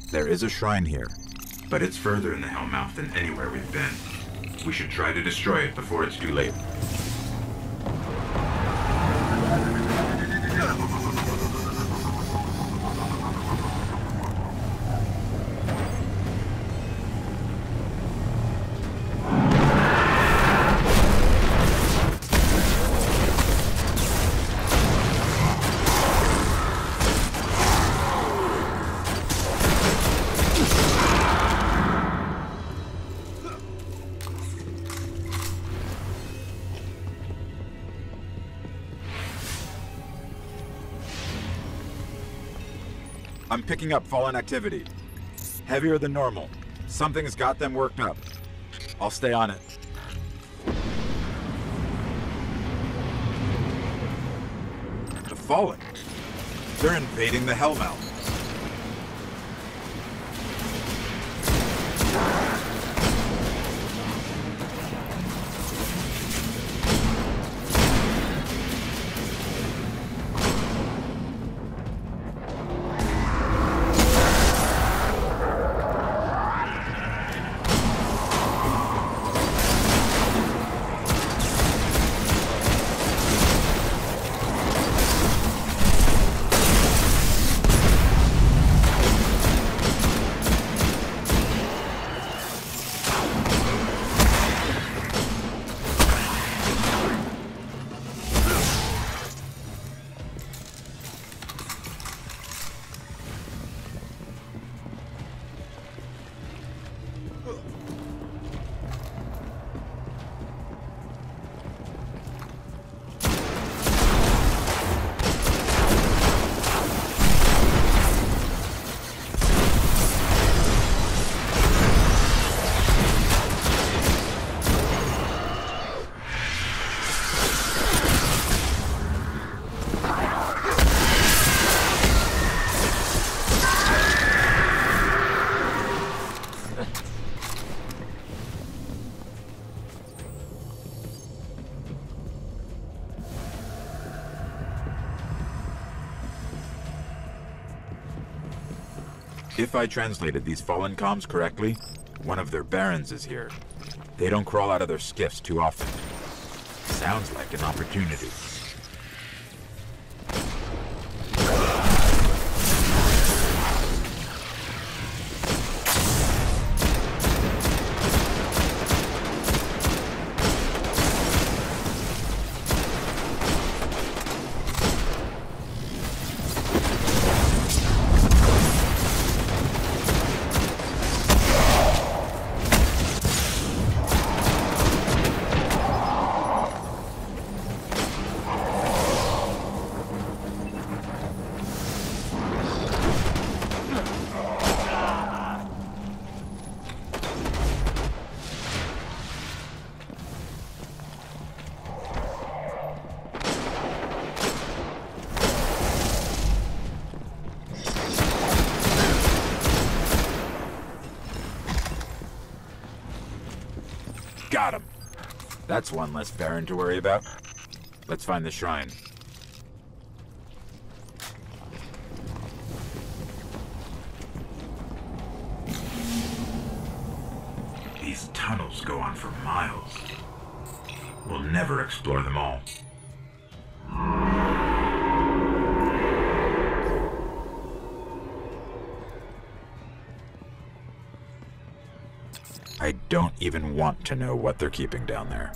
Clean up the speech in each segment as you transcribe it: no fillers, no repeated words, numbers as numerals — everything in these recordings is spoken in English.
There is a shrine here, but it's further in the Hellmouth than anywhere we've been. We should try to destroy it before it's too late. I'm picking up fallen activity. Heavier than normal. Something's got them worked up. I'll stay on it. The Fallen? They're invading the Hellmouth. If I translated these Fallen comms correctly, one of their barons is here. They don't crawl out of their skiffs too often. Sounds like an opportunity. Got him. That's one less Baron to worry about. Let's find the shrine. These tunnels go on for miles. We'll never explore them all. I don't even want to know what they're keeping down there.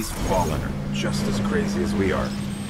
These Fallen are just as crazy as we are.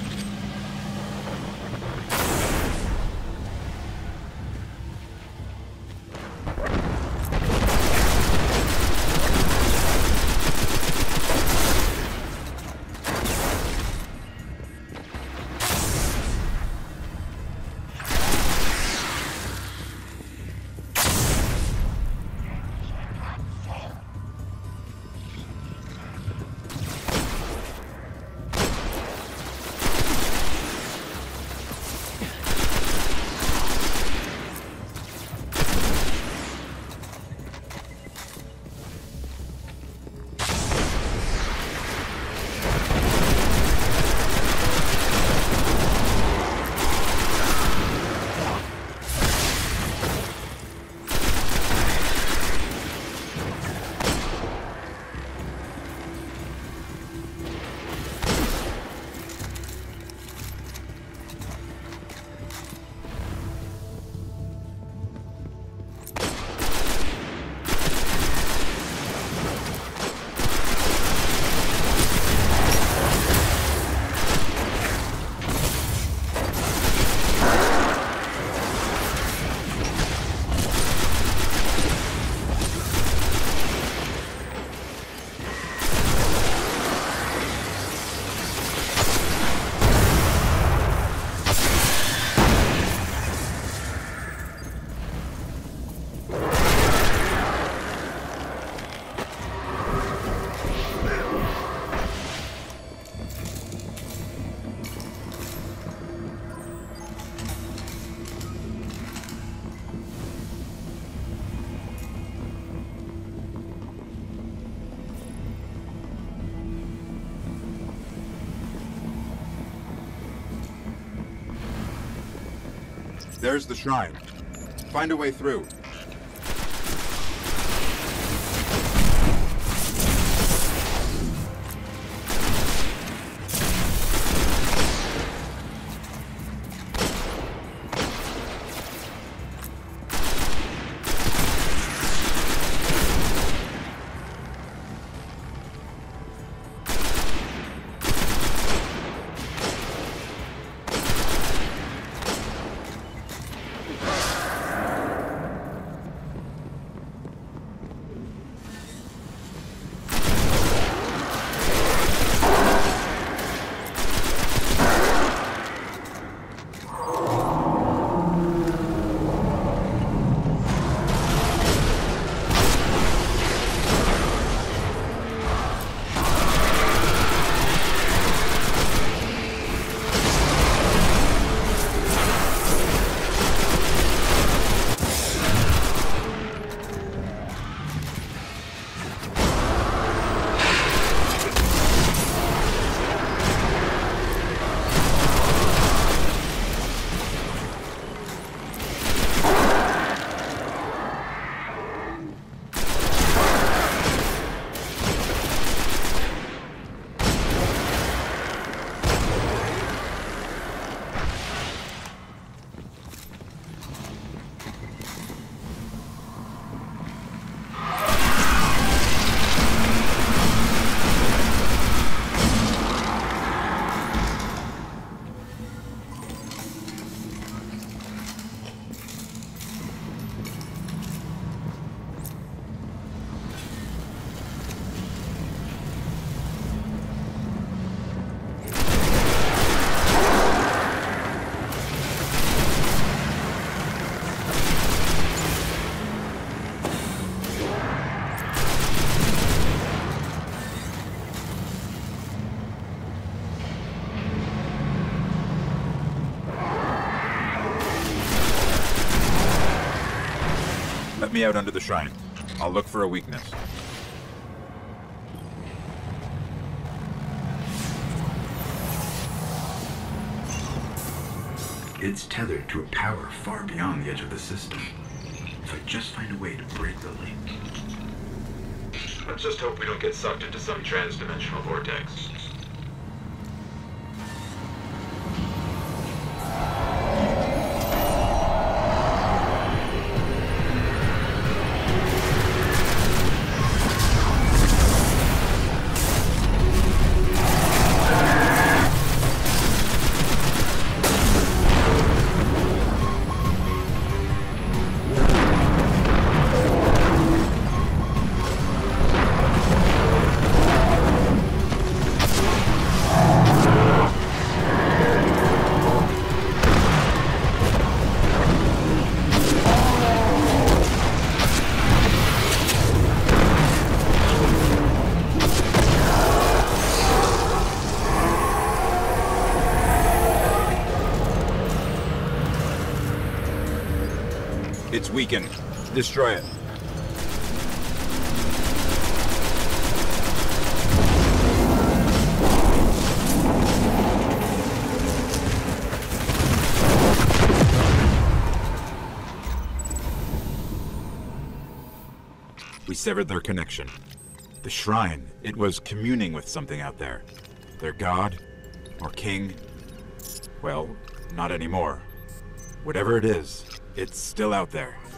There's the shrine. Find a way through. Let me out under the shrine. I'll look for a weakness. It's tethered to a power far beyond the edge of the system. If I just find a way to break the link. Let's just hope we don't get sucked into some trans-dimensional vortex. It's weakened. Destroy it. We severed their connection. The shrine, it was communing with something out there. Their god? Or king? Well, not anymore. Whatever it is, it's still out there.